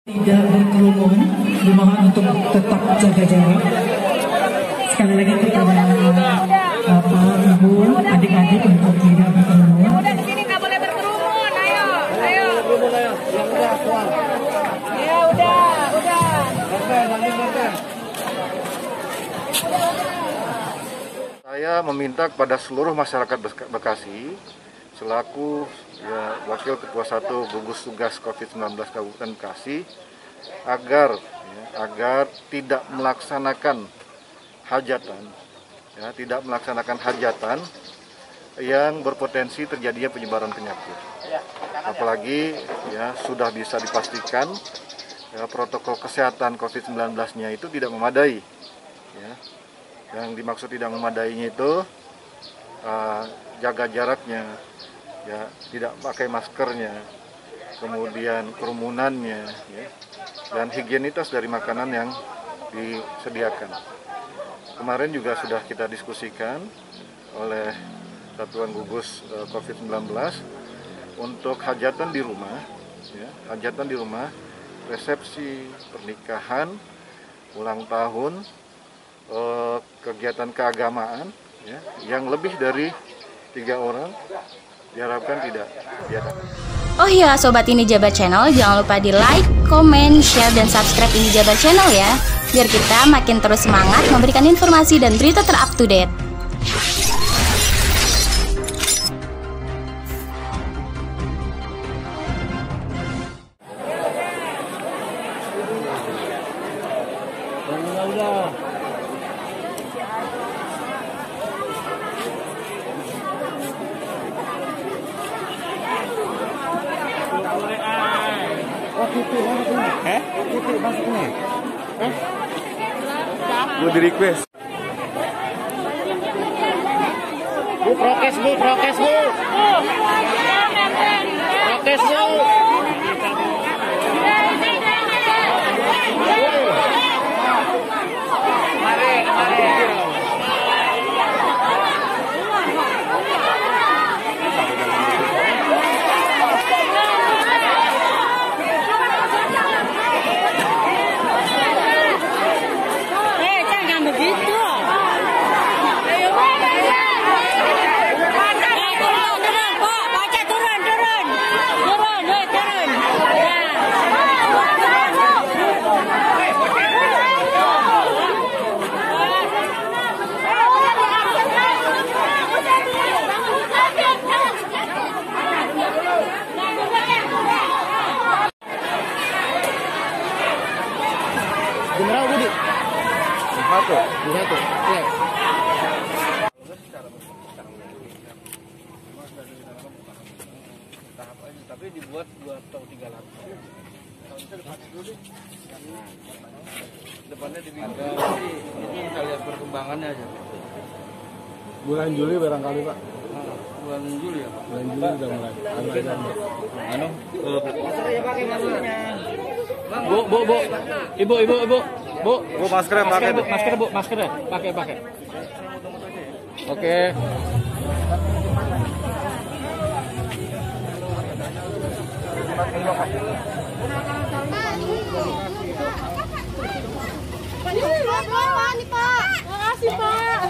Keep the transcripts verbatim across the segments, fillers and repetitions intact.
Tidak berkerumun, dimohon untuk tetap jaga jarak. Sekali lagi kepada Bapak, Ibu, adik-adik untuk tidak berkerumun. Udah di sini nggak boleh berkerumun, ayo, ayo. Ya udah, udah. Saya meminta kepada seluruh masyarakat Bekasi selaku ya, Wakil Ketua satu gugus tugas COVID sembilan belas Kabupaten Bekasi agar ya, agar tidak melaksanakan hajatan, ya, tidak melaksanakan hajatan yang berpotensi terjadinya penyebaran penyakit. Apalagi ya sudah bisa dipastikan ya, protokol kesehatan COVID sembilan belas-nya itu tidak memadai. Ya. Yang dimaksud tidak memadainya itu uh, jaga jaraknya, ya, tidak pakai maskernya, kemudian kerumunannya, ya, dan higienitas dari makanan yang disediakan. Kemarin juga sudah kita diskusikan oleh Satuan Gugus uh, COVID sembilan belas untuk hajatan di rumah, ya, hajatan di rumah, resepsi, pernikahan, ulang tahun, kegiatan keagamaan ya, yang lebih dari tiga orang diharapkan tidak diadakan. Oh ya, Sobat Ini Jabat Channel, jangan lupa di like, comment, share, dan subscribe Ini Jabat Channel ya, biar kita makin terus semangat memberikan informasi dan berita ter-up to date. Eh? Masuknya? Eh? Gue di request. Bu, prokes bu, prokes bu. Prokes bu. Mari, mari. General Budi. Satu, satu. Ya. Tapi dibuat dua atau tiga lapis. Depannya dibikin. Ini kita lihat perkembangannya aja. Bulan Juli barangkali Pak. Bulan Juli ya Pak. Bulan Juli udah mulai. Anu, maskernya pakai maskernya. Bu, bu, bu, ibu, ibu, ibu, bu, bu masker, pakai bu, masker bu, maskernya, pakai, pakai. Oke. Ini Pak, makasih Pak.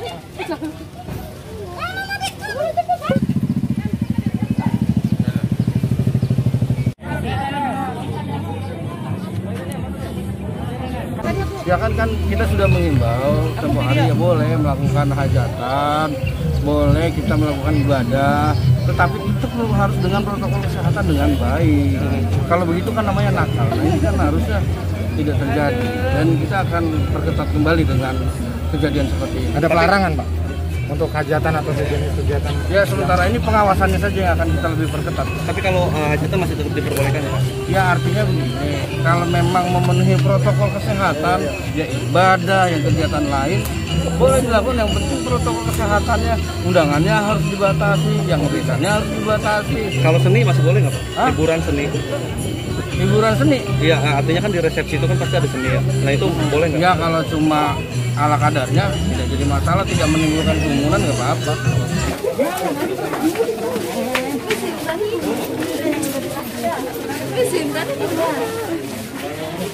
Ya kan kan kita sudah mengimbau tempoh hari ya boleh melakukan hajatan, boleh kita melakukan ibadah, tetapi itu harus dengan protokol kesehatan dengan baik. Kalau begitu kan namanya nakal. Nah, ini kan harusnya tidak terjadi dan kita akan perketat kembali dengan kejadian seperti ini. Ada pelarangan Pak untuk hajatan atau sejenis kegiatan? Ya sementara ini pengawasannya saja yang akan kita lebih perketat. Tapi kalau uh, hajatan masih tetap diperbolehkan ya Pak? Ya artinya begini, kalau memang memenuhi protokol kesehatan, ya ibadah, yang kegiatan lain, boleh dilakukan. Yang penting protokol kesehatannya, undangannya harus dibatasi, yang beritanya harus dibatasi. Kalau seni masih boleh nggak Pak? Hah? Hiburan seni? Hiburan seni? Iya, artinya kan di resepsi itu kan pasti ada seni ya. Nah itu boleh nggak? Ya kalau cuma ala kadarnya tidak jadi masalah, tidak menimbulkan kerumunan nggak apa-apa.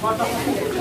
Foto.